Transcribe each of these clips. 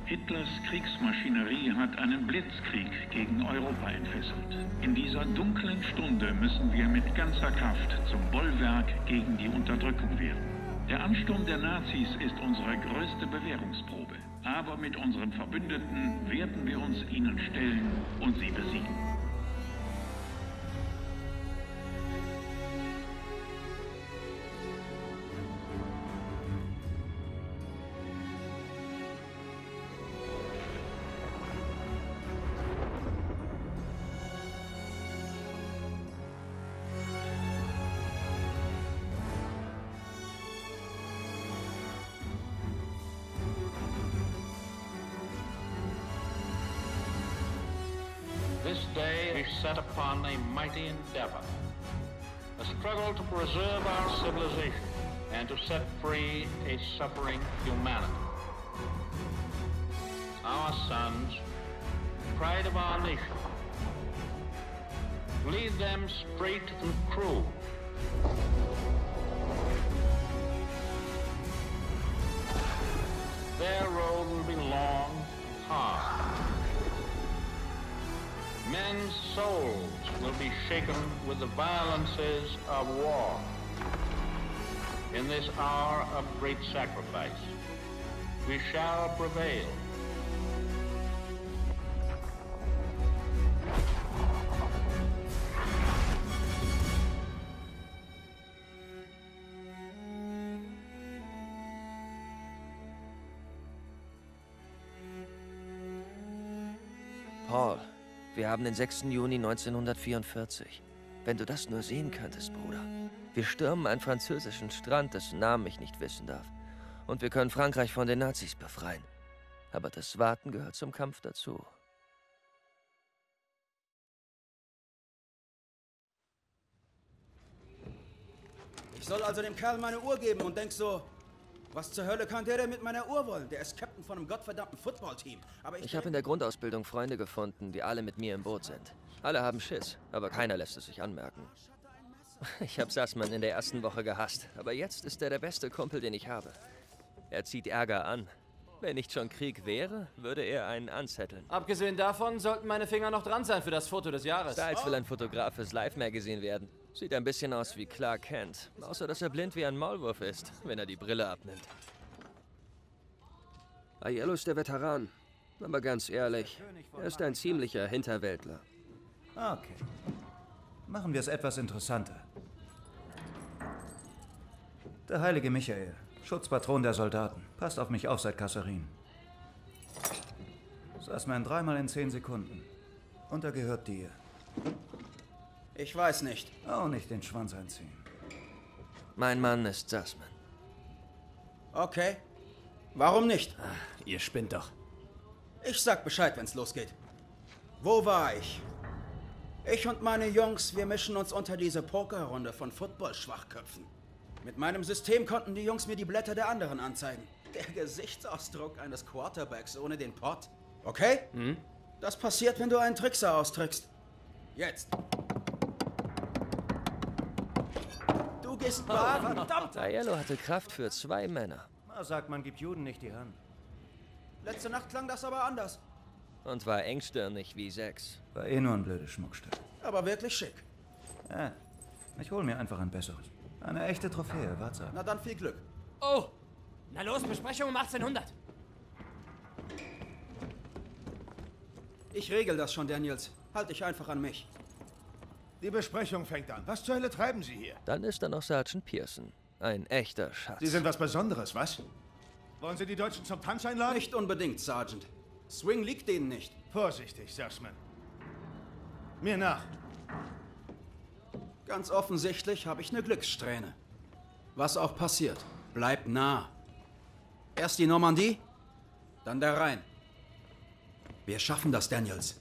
Hitlers Kriegsmaschinerie hat einen Blitzkrieg gegen Europa entfesselt. In dieser dunklen Stunde müssen wir mit ganzer Kraft zum Bollwerk gegen die Unterdrückung werden. Der Ansturm der Nazis ist unsere größte Bewährungsprobe. Aber mit unseren Verbündeten werden wir uns ihnen stellen und sie besiegen. This day is set upon a mighty endeavor, a struggle to preserve our civilization and to set free a suffering humanity. Our sons, pride of our nation, lead them straight and true. Their road will be long and hard. Men's souls will be shaken with the violences of war. In this hour of great sacrifice, we shall prevail. Paul. Wir haben den 6. Juni 1944. Wenn du das nur sehen könntest, Bruder. Wir stürmen einen französischen Strand, dessen Namen ich nicht wissen darf. Und wir können Frankreich von den Nazis befreien. Aber das Warten gehört zum Kampf dazu. Ich soll also dem Kerl meine Uhr geben und denk so, was zur Hölle kann der denn mit meiner Uhr wollen? Der ist Captain von einem gottverdammten Footballteam. Aber ich habe in der Grundausbildung Freunde gefunden, die alle mit mir im Boot sind. Alle haben Schiss, aber keiner lässt es sich anmerken. Ich habe Sussman in der ersten Woche gehasst, aber jetzt ist er der beste Kumpel, den ich habe. Er zieht Ärger an. Wenn nicht schon Krieg wäre, würde er einen anzetteln. Abgesehen davon sollten meine Finger noch dran sein für das Foto des Jahres. Styles will ein Fotograf fürs Life-Magazin werden. Sieht ein bisschen aus wie Clark Kent, außer dass er blind wie ein Maulwurf ist, wenn er die Brille abnimmt. Aiello ist der Veteran, aber ganz ehrlich, er ist ein ziemlicher Hinterwäldler. Okay. Machen wir es etwas interessanter. Der heilige Michael, Schutzpatron der Soldaten. Passt auf mich auf seit Kasserin. Sussman 3-mal in 10 Sekunden. Und er gehört dir. Ich weiß nicht. Auch nicht den Schwanz einziehen. Mein Mann ist Sussman. Okay. Warum nicht? Ach, ihr spinnt doch. Ich sag Bescheid, wenn's losgeht. Wo war ich? Ich und meine Jungs, wir mischen uns unter diese Pokerrunde von Football-Schwachköpfen. Mit meinem System konnten die Jungs mir die Blätter der anderen anzeigen. Der Gesichtsausdruck eines Quarterbacks ohne den Pott. Okay? Das passiert, wenn du einen Trickser austrickst. Jetzt. Du gehst baden. Verdammt! Aiello hatte Kraft für 2 Männer. Man sagt, man gibt Juden nicht die Hand. Letzte Nacht klang das aber anders. Und war engstirnig wie 6. War eh nur ein blödes Schmuckstück. Aber wirklich schick. Ja, ich hol mir einfach ein besseres. Eine echte Trophäe, warte ab. Na dann viel Glück. Oh! Na los, Besprechung um 1800. Ich regel das schon, Daniels. Halt dich einfach an mich. Die Besprechung fängt an. Was zur Hölle treiben Sie hier? Dann ist da noch Sergeant Pearson. Ein echter Schatz. Sie sind was Besonderes, was? Wollen Sie die Deutschen zum Tanz einladen? Nicht unbedingt, Sergeant. Swing liegt denen nicht. Vorsichtig, Sussman. Mir nach. Ganz offensichtlich habe ich eine Glückssträhne. Was auch passiert, bleib nah. Erst die Normandie, dann der Rhein. Wir schaffen das, Daniels.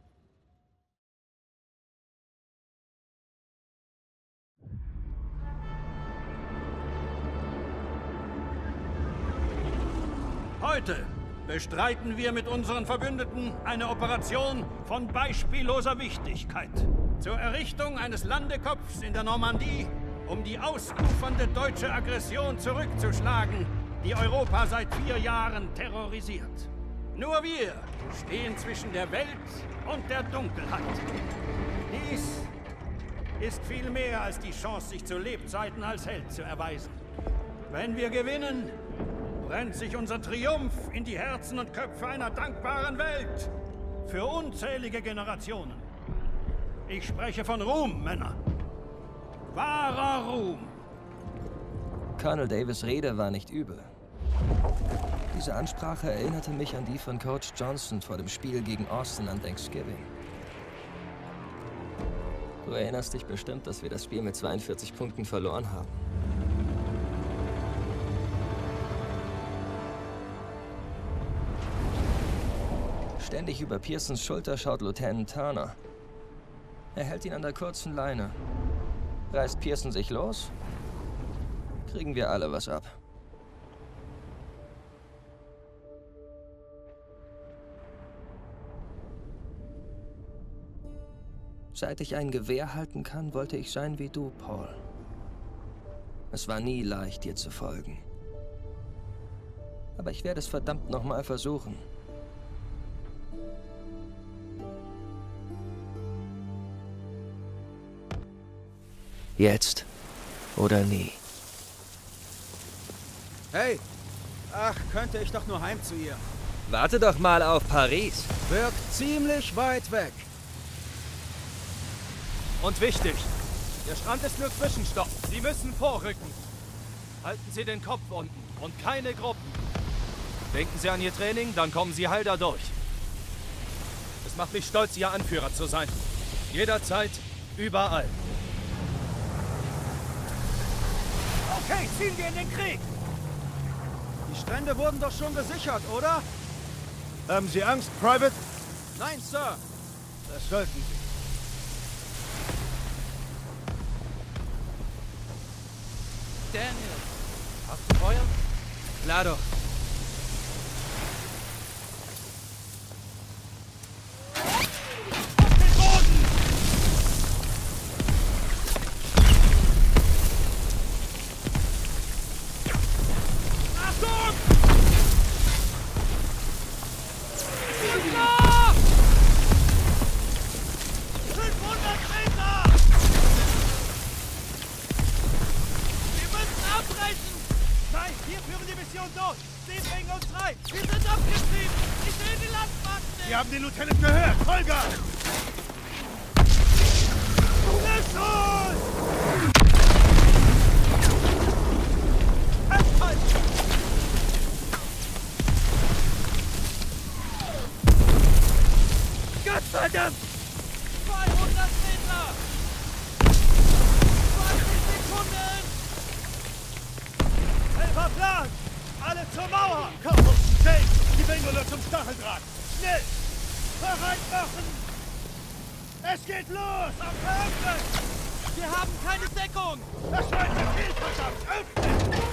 Heute bestreiten wir mit unseren Verbündeten eine Operation von beispielloser Wichtigkeit zur Errichtung eines Landekopfs in der Normandie, um die ausufernde deutsche Aggression zurückzuschlagen, die Europa seit 4 Jahren terrorisiert. Nur wir stehen zwischen der Welt und der Dunkelheit. Dies ist viel mehr als die Chance, sich zu Lebzeiten als Held zu erweisen. Wenn wir gewinnen, brennt sich unser Triumph in die Herzen und Köpfe einer dankbaren Welt. Für unzählige Generationen. Ich spreche von Ruhm, Männer. Wahrer Ruhm. Colonel Davis' Rede war nicht übel. Diese Ansprache erinnerte mich an die von Coach Johnson vor dem Spiel gegen Austin an Thanksgiving. Du erinnerst dich bestimmt, dass wir das Spiel mit 42 Punkten verloren haben. Ständig über Pearsons Schulter schaut Lieutenant Turner. Er hält ihn an der kurzen Leine. Reißt Pearson sich los, kriegen wir alle was ab. Seit ich ein Gewehr halten kann, wollte ich sein wie du, Paul. Es war nie leicht, dir zu folgen. Aber ich werde es verdammt nochmal versuchen. Jetzt oder nie. Hey! Ach, könnte ich doch nur heim zu ihr. Warte doch mal auf Paris. Wirkt ziemlich weit weg. Und wichtig, der Strand ist nur Zwischenstopp. Sie müssen vorrücken. Halten Sie den Kopf unten und keine Gruppen. Denken Sie an Ihr Training, dann kommen Sie heil da durch. Es macht mich stolz, Ihr Anführer zu sein. Jederzeit, überall. Okay, ziehen wir in den Krieg! Die Strände wurden doch schon gesichert, oder? Haben Sie Angst, Private? Nein, Sir. Das sollten Sie. Daniel, hast du Feuer? Klar doch. Sie haben den Lieutenant gehört! Vollgas! Gottverdammt! 200 Meter! 20 Sekunden! Helfer Plan! Alle zur Mauer! Komm, Jake! Die Bengala zum Stacheldraht! Schnell! Bereit machen! Es geht los! Auf Öffnen! Wir haben keine Deckung! Das war ein Befehl, verdammt! Öffnen!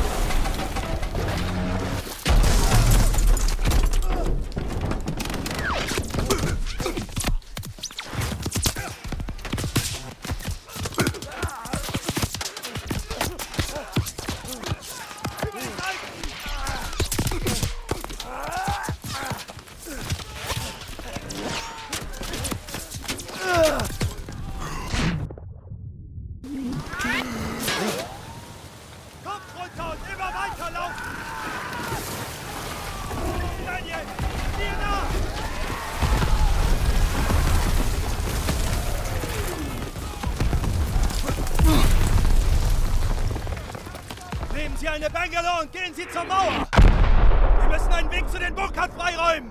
Nehmen Sie eine Bangalore und gehen Sie zur Mauer! Wir müssen einen Weg zu den Bunkern freiräumen!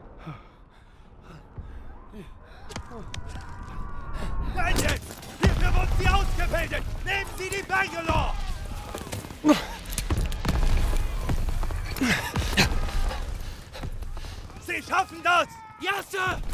Nein jetzt! Hierfür wurden Sie ausgebildet! Nehmen Sie die Bangalore! Sie schaffen das! Ja, Sir!